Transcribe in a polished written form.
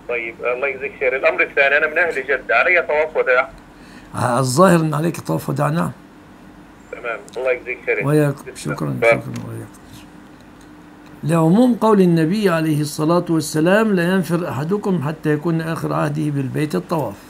طيب الله يجزيك خير. الأمر الثاني، أنا من أهل جدة، علي طواف وداع؟ الظاهر أن عليك طواف وداع. نعم. تمام، الله يجزيك خير. وياكم. تسلم. شكرا شكرا. وياكم. لعموم قول النبي عليه الصلاة والسلام: لا ينفر أحدكم حتى يكون آخر عهده بالبيت الطواف.